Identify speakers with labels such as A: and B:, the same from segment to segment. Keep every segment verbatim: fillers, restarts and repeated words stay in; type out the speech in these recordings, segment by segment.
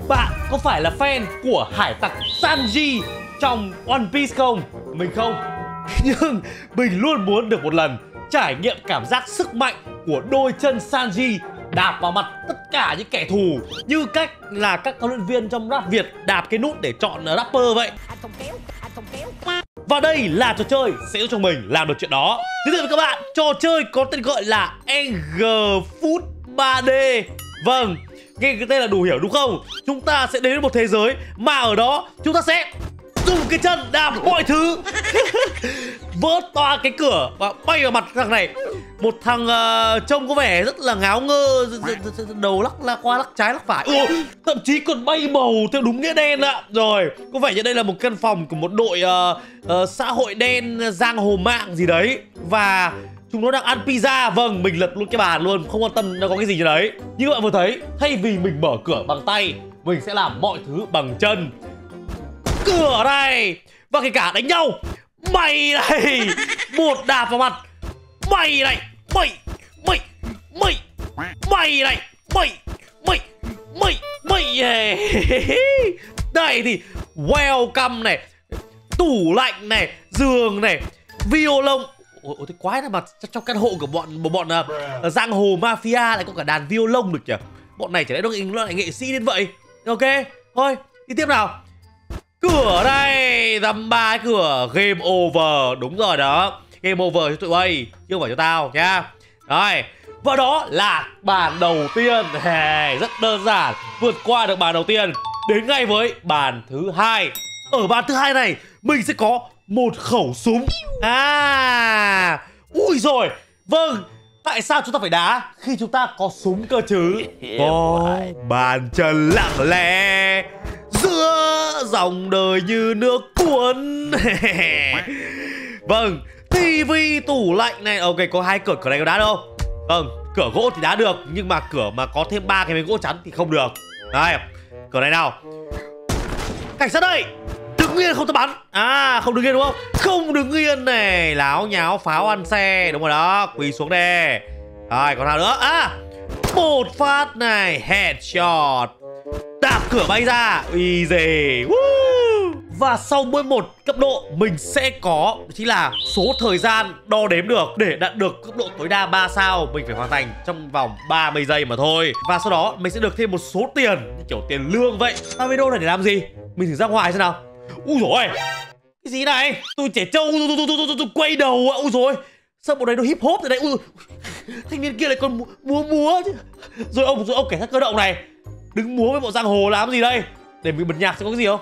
A: Bạn có phải là fan của hải tặc Sanji trong One Piece không? Mình không. Nhưng mình luôn muốn được một lần trải nghiệm cảm giác sức mạnh của đôi chân Sanji đạp vào mặt tất cả những kẻ thù, như cách là các huấn luyện viên trong rap Việt đạp cái nút để chọn rapper vậy. Và đây là trò chơi sẽ giúp cho mình làm được chuyện đó. Giới thiệu với các bạn, trò chơi có tên gọi là Anger Foot ba D. Vâng, nghe cái tên là đủ hiểu đúng không? Chúng ta sẽ đến một thế giới mà ở đó chúng ta sẽ dùng cái chân đạp mọi thứ. Vỡ toa cái cửa và bay vào mặt thằng này. Một thằng uh, trông có vẻ rất là ngáo ngơ, đầu lắc la qua lắc trái lắc phải, ừ, thậm chí còn bay màu theo đúng nghĩa đen ạ. Rồi, có vẻ như đây là một căn phòng của một đội uh, uh, xã hội đen giang hồ mạng gì đấy. Và chúng nó đang ăn pizza. Vâng, mình lật luôn cái bàn luôn, không quan tâm nó có cái gì như đấy. Như các bạn vừa thấy, thay vì mình mở cửa bằng tay, mình sẽ làm mọi thứ bằng chân. Cửa này, và kể cả đánh nhau. Mày này, một đạp vào mặt. Mày này, mày, mày, mày, mày này, mày, mày, mày, mày. Đây thì welcome này, tủ lạnh này, giường này, violon. Ôi, ôi, cái quái là mà trong căn hộ của bọn một bọn uh, giang hồ mafia lại có cả đàn violon được nhỉ? Bọn này chả lẽ nó, nó lại nghệ sĩ đến vậy? Ok, thôi, đi tiếp nào. Cửa đây, dăm ba cửa, game over, đúng rồi đó. Game over cho tụi bay, chứ không phải cho tao nha. Rồi, và đó là bàn đầu tiên. Hey, rất đơn giản, vượt qua được bàn đầu tiên, đến ngay với bàn thứ hai. Ở bàn thứ hai này, mình sẽ có một khẩu súng. À, ui rồi, vâng, tại sao chúng ta phải đá khi chúng ta có súng cơ chứ? Có bàn chân lặng lẽ giữa dòng đời như nước cuốn. Vâng, tivi, tủ lạnh này. Ok, có hai cửa, cửa này có đá đâu? Vâng, cửa gỗ thì đá được, nhưng mà cửa mà có thêm ba cái miếng gỗ chắn thì không được. Đây, cửa này nào. Cảnh sát đây, đứng yên không ta bắn. À, không đứng yên đúng không? Không đứng yên này, láo nháo pháo ăn xe. Đúng rồi đó, quỳ xuống đây. Rồi, còn nào nữa? À, một phát này, headshot. Đạp cửa bay ra, easy. Woo. Và sau mỗi một cấp độ mình sẽ có chính là số thời gian đo đếm được. Để đạt được cấp độ tối đa ba sao, mình phải hoàn thành trong vòng ba mươi giây mà thôi. Và sau đó mình sẽ được thêm một số tiền, kiểu tiền lương vậy. Và video này để làm gì? Mình thử ra ngoài xem nào. Ui dồi, cái gì này? Tôi trẻ trâu, tôi, tôi, tôi, tôi, tôi quay đầu. Ui dồi, sao bộ này nó hip hop thế này? Ui, thanh niên kia lại còn múa múa chứ. Rồi ông, rồi ông cảnh sát cơ động này đứng múa với bộ giang hồ làm gì đây? Để mình bật nhạc xem có cái gì không.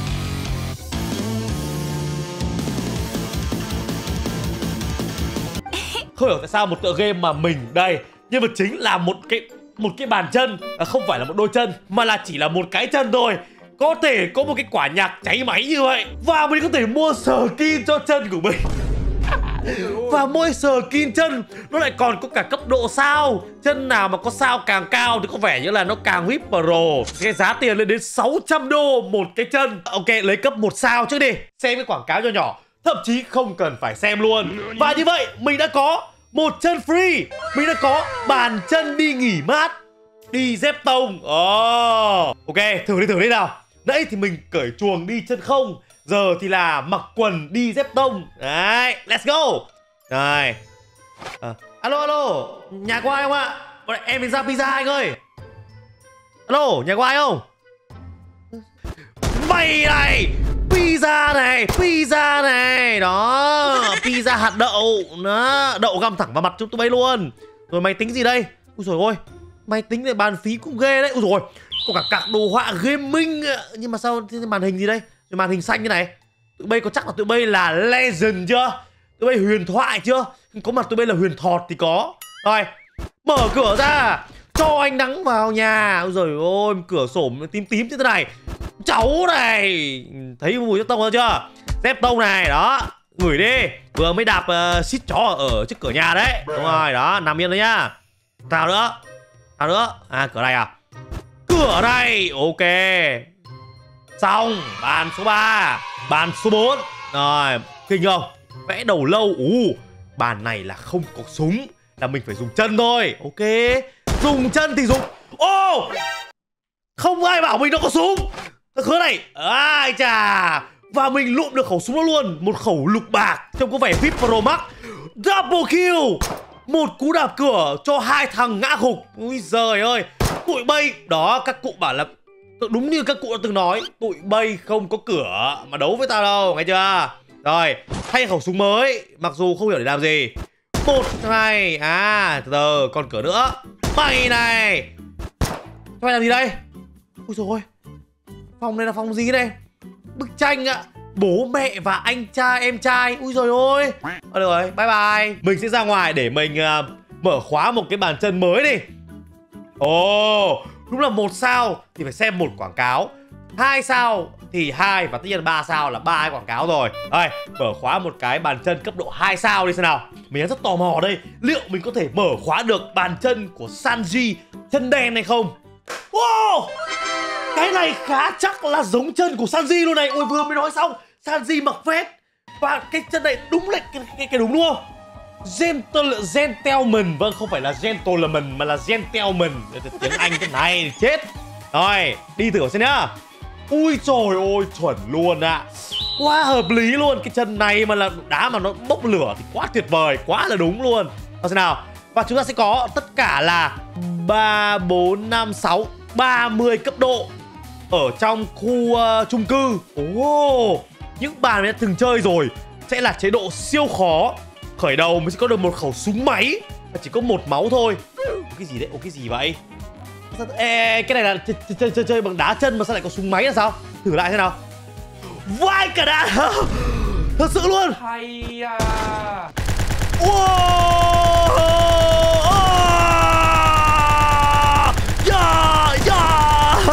A: Không hiểu tại sao một tựa game mà mình đây nhân vật chính là một cái một cái bàn chân, à, không phải là một đôi chân mà là chỉ là một cái chân thôi, có thể có một cái quả nhạc cháy máy như vậy, và mình có thể mua skin cho chân của mình. Và mỗi skin chân nó lại còn có cả cấp độ sao. Chân nào mà có sao càng cao thì có vẻ như là nó càng vê i pê Pro. Cái giá tiền lên đến sáu trăm đô một cái chân. Ok, lấy cấp một sao trước đi. Xem cái quảng cáo nhỏ nhỏ, thậm chí không cần phải xem luôn. Và như vậy mình đã có một chân free. Mình đã có bàn chân đi nghỉ mát, đi dép tông. Oh. Ok, thử đi thử đi nào. Nãy thì mình cởi chuồng đi chân không, giờ thì là mặc quần đi dép tông. Đấy, let's go. Rồi, à, alo alo, nhà có ai không ạ? Bọn em mình ra pizza anh ơi. Alo, nhà có ai không? Mày này, pizza này, pizza này. Đó, pizza hạt đậu. Đó, đậu găm thẳng vào mặt chúng tụi bay luôn. Rồi mày tính gì đây? Ui dồi ôi, mày tính về bàn phí cũng ghê đấy. Ui dồi, có cả cạc đồ họa gaming. Nhưng mà sao màn hình gì đây? Rồi màn hình xanh như này. Tụi bay có chắc là tụi bay là legend chưa? Tụi bay huyền thoại chưa? Có mặt tụi bay là huyền thọt thì có. Rồi, mở cửa ra, cho ánh nắng vào nhà. Ôi giời ơi, cửa sổ tím tím như thế này. Cháu này, thấy mùi dép tông rồi chưa? Dép tông này, đó, gửi đi. Vừa mới đạp uh, xít chó ở trước cửa nhà đấy. Đúng rồi, đó, nằm yên đấy nhá. Nào nữa? Nào nữa? À, cửa này à? Cửa này, ok. Xong, bàn số ba, bàn số bốn. Rồi, kinh không? Vẽ đầu lâu. Ú, bàn này là không có súng, là mình phải dùng chân thôi. Ok, dùng chân thì dùng. Ô, Không ai bảo mình nó có súng. Thằng khứa này, ai chà. Và mình lụm được khẩu súng đó luôn. Một khẩu lục bạc, trông có vẻ vê i pê Pro Max. Double kill. Một cú đạp cửa cho hai thằng ngã gục. Ui giời ơi. Tụi bay, đó các cụ bảo là đúng như các cụ đã từng nói, tụi bay không có cửa mà đấu với tao đâu, nghe chưa? Rồi, thay khẩu súng mới, mặc dù không hiểu để làm gì. Một này, à, từ từ, còn cửa nữa. Mày này. Mày làm gì đây? Ui dồi ôi. Phòng này là phòng gì đây? Bức tranh ạ. Bố mẹ và anh trai em trai. Ui dồi ôi. À, được rồi, bye bye. Mình sẽ ra ngoài để mình uh, mở khóa một cái bàn chân mới đi. Ồ, oh, đúng là một sao thì phải xem một quảng cáo, hai sao thì hai, và tất nhiên là ba sao là ba cái quảng cáo rồi. Đây, mở khóa một cái bàn chân cấp độ hai sao đi xem nào. Mình đang rất tò mò đây, liệu mình có thể mở khóa được bàn chân của Sanji chân đen này không? Wow, cái này khá chắc là giống chân của Sanji luôn này. Ôi vừa mới nói xong, Sanji mặc vest và cái chân này đúng là cái, cái, cái đúng đúng không? Gentle, gentleman, vâng không phải là gentleman mà là gentleman. Tiếng Anh thế này chết. Rồi, đi thử xem nhá. Ui trời ơi, chuẩn luôn ạ. À. Quá hợp lý luôn. Cái chân này mà là đá mà nó bốc lửa thì quá tuyệt vời, quá là đúng luôn. Thôi xem nào. Và chúng ta sẽ có tất cả là ba, bốn, năm, sáu, ba mươi cấp độ ở trong khu uh, chung cư. Ồ, oh, những bàn mình đã từng chơi rồi sẽ là chế độ siêu khó. Khởi đầu mới sẽ có được một khẩu súng máy và chỉ có một máu thôi. Cái gì đấy? Ồ, cái gì vậy? Ê, cái này là chơi, chơi, chơi, chơi bằng đá chân mà sao lại có súng máy là sao? Thử lại thế nào. Vai cả đá. Thật sự luôn.
B: Hay à.
A: Wow. Yeah, yeah.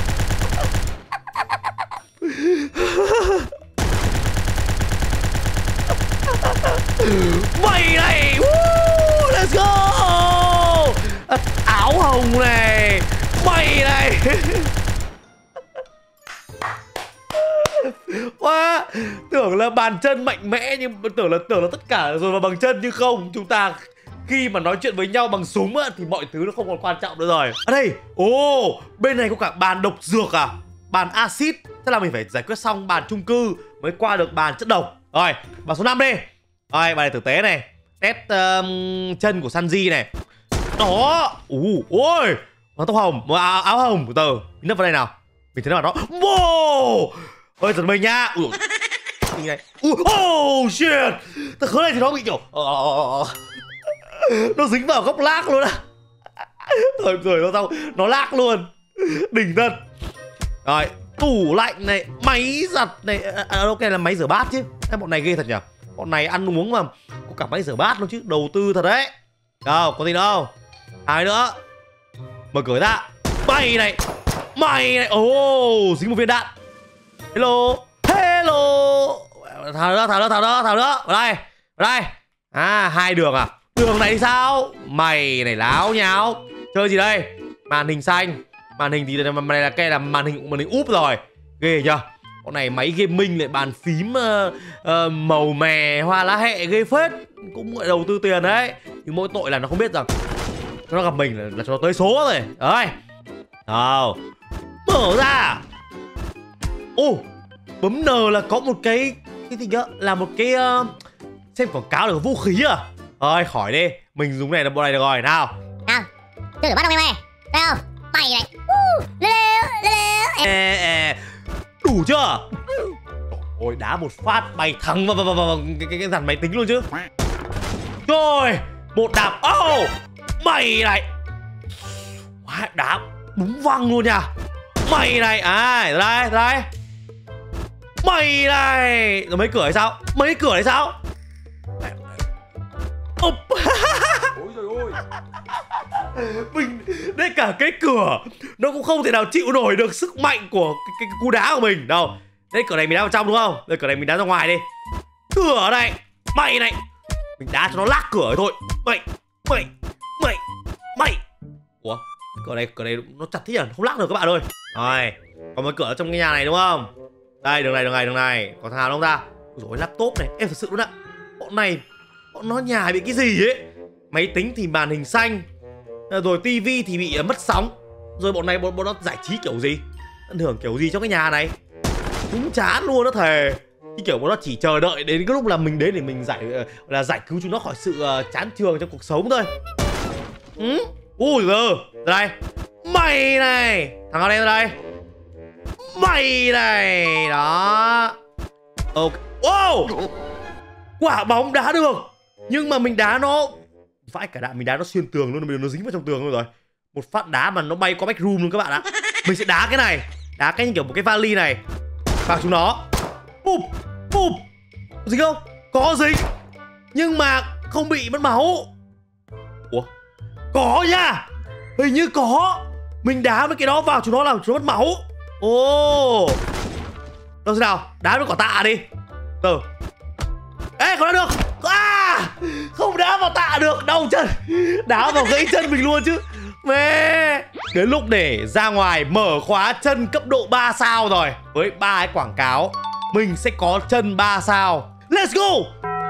A: Mày này. Woo, let's go. À, áo hồng này. Mày này. Wow, tưởng là bàn chân mạnh mẽ nhưng tưởng là tưởng là tất cả rồi vào bằng chân, nhưng không, chúng ta khi mà nói chuyện với nhau bằng súng á, thì mọi thứ nó không còn quan trọng nữa rồi. Ở đây, ồ, oh, bên này có cả bàn độc dược à, bàn axit. Thế là mình phải giải quyết xong bàn chung cư mới qua được bàn chất độc. Rồi, bàn số năm đi. Rồi, bàn này thực tế này, test um, chân của Sanji này. Đó, ủ, ôi, nó tóc hồng, một áo, áo hồng, từ từ, nấp vào đây nào. Mình thấy nó bảo đó, wow, ơi giật mình nha. Ui, này, oh shit, thằng khứa này thì nó bị kiểu, uh, nó dính vào góc lác luôn á. Rồi rồi nó xong, nó lác luôn, đỉnh thật. Rồi, tủ lạnh này, máy giặt này, à, ok là máy rửa bát chứ. Cái bọn này ghê thật nhỉ, bọn này ăn uống mà có cả máy rửa bát luôn chứ, đầu tư thật đấy. Đâu, có gì nữa không? Ai nữa? Mở cửa ra. Mày này, mày này, oh, dính một viên đạn. Hello, hello. Thảo nữa, thảo nữa, thảo nữa, thảo nữa. Vào đây, vào đây. À, hai đường à? Đường này thì sao? Mày này láo nháo. Chơi gì đây? Màn hình xanh. Màn hình thì này là cái là màn hình màn hình úp rồi. Ghê chưa? Con này máy gaming lại bàn phím uh, uh, màu mè hoa lá hẹ ghê phết. Cũng gọi đầu tư tiền đấy. Nhưng mỗi tội là nó không biết rằng nó gặp mình là, là cho nó tới số rồi. Đấy. Nào, mở ra. Ô, oh, bấm N là có một cái cái gì đó, là một cái uh, xem quảng cáo được vũ khí à? Thôi khỏi đi, mình dùng này là bộ này được rồi. Nào
C: nào, chưa được bắt đâu em ơi. Đây không, mày này. Uh, lê lê lê.
A: Ê, ê, đủ chưa? Ôi, đá một phát bay thẳng vào, vào, vào, vào cái, cái, cái dàn máy tính luôn chứ. Rồi, một đạp. Oh, mày này. Wow, đá đúng văng luôn nha. Mày này, à, ra đây, ra đây. Mày này. Rồi mấy cửa hay sao? Mấy cửa hay sao? Ôi trời ơi. Mình, đây cả cái cửa nó cũng không thể nào chịu nổi được sức mạnh của cái, cái, cái cú đá của mình đâu. Đây, cửa này mình đá vào trong đúng không? Đây, cửa này mình đá ra ngoài đi. Cửa này. Mày này. Mình đá cho nó lác cửa ấy thôi. Mày, mày, mày, mày. Ủa? Cửa này, cửa này nó chặt thế nhỉ? Không lắc được các bạn ơi. Rồi, còn một cửa trong cái nhà này đúng không? Đây, đường này, đường này, đường này. Có thằng nào không ta? Rồi, laptop này, em thật sự luôn ạ. Bọn này, bọn nó nhà bị cái gì ấy? Máy tính thì màn hình xanh, rồi tivi thì bị mất sóng. Rồi bọn này bọn, bọn nó giải trí kiểu gì? Tận hưởng kiểu gì trong cái nhà này? Đúng chán luôn đó thề. Cái kiểu bọn nó chỉ chờ đợi đến cái lúc là mình đến để mình giải là giải cứu chúng nó khỏi sự uh, chán trường trong cuộc sống thôi. Ừ? Ui giời, đây. Mày này, thằng nào đây đây? Mày này, đó. Ok. Wow. Quả bóng đá được. Nhưng mà mình đá nó vãi cả đạn, mình đá nó xuyên tường luôn, nó dính vào trong tường luôn rồi. Một phát đá mà nó bay qua backroom luôn các bạn ạ. Mình sẽ đá cái này, đá cái như kiểu một cái vali này vào chúng nó. Bụp, bụp. Dính không? Có dính. Nhưng mà không bị mất máu. Ủa? Có nha. Hình như có. Mình đá với cái đó vào chúng nó làm chúng nó mất máu. Ồ. Đâu thế nào? Đá với quả tạ đi. Từ. Ê, không đá được. À, không đá vào tạ được. Đau chân. Đá vào gãy chân mình luôn chứ. Mẹ. Đến lúc để ra ngoài mở khóa chân cấp độ ba sao rồi. Với ba cái quảng cáo mình sẽ có chân ba sao. Let's go.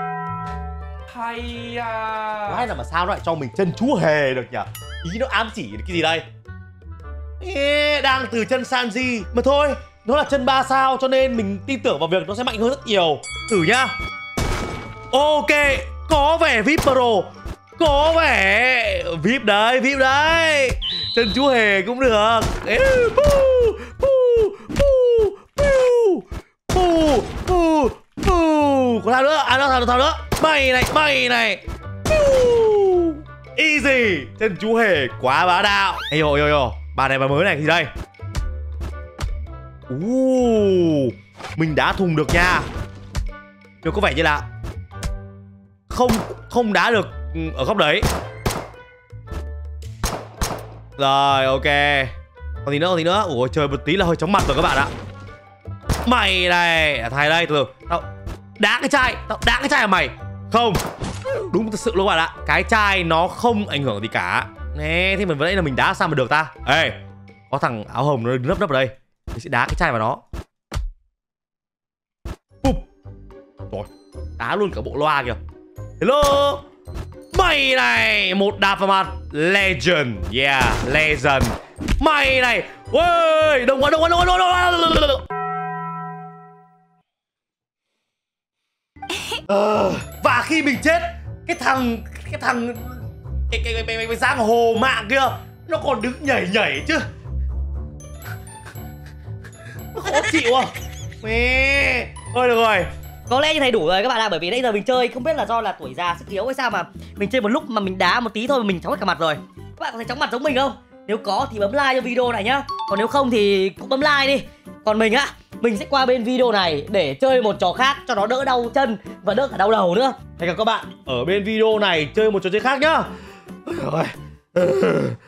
B: Hay à.
A: Hay là mà sao nó lại cho mình chân chú hề được nhỉ? Ý nó ám chỉ cái gì đây? Ê, đang từ chân Sanji. Mà thôi, nó là chân ba sao cho nên mình tin tưởng vào việc nó sẽ mạnh hơn rất nhiều. Thử nhá. Ok, có vẻ vê i pê Pro. Có vẻ vê i pê đấy, vê i pê đấy. Chân chú hề cũng được. Ê, pu, pu, pu, pu, pu, pu, pu. Có thằng nữa, à nó thằng, thằng nữa. Mày này, mày này. Pu. Easy. Chân chú hề quá bá đạo. Ê yo yo yo. Bà này bà mới này gì đây? Uh, mình đá thùng được nha. Nhưng có vẻ như là Không không đá được ở góc đấy. Rồi ok. Còn gì nữa, còn gì nữa. Ủa trời, một tí là hơi chóng mặt rồi các bạn ạ. Mày này, thầy đây, từ từ. Tao đá cái chai, tao đá cái chai à mày? Không. Đúng thật sự luôn các bạn ạ. Cái chai nó không ảnh hưởng gì cả. Nè, thế mình vẫn là mình đá sao mà được ta? Ê, có thằng áo hồng nó nấp nấp ở đây. Mình sẽ đá cái chai vào nó. Bụp. Rồi, đá luôn cả bộ loa kìa. Hello. Mày này, một đạp vào mặt. Legend. Yeah, legend. Mày này. Ôi, đông quá, đông quá, đông quá, đông quá, đông quá. Uh, và khi mình chết, cái thằng cái thằng cái cái cái, cái, cái giang hồ mạng kia nó còn đứng nhảy nhảy chứ. Nó khó chịu à. Mẹ. Thôi được rồi.
D: Có lẽ như thế đủ rồi các bạn ạ, bởi vì nãy giờ mình chơi không biết là do là tuổi già sức yếu hay sao mà mình chơi một lúc mà mình đá một tí thôi mà mình chóng hết cả mặt rồi. Các bạn có thấy chóng mặt giống mình không? Nếu có thì bấm like cho video này nhá. Còn nếu không thì cũng bấm like đi. Còn mình á, mình sẽ qua bên video này để chơi một trò khác cho nó đỡ đau chân và đỡ cả đau đầu nữa.
A: Hẹn gặp các bạn ở bên video này chơi một trò chơi khác nhá. Rồi.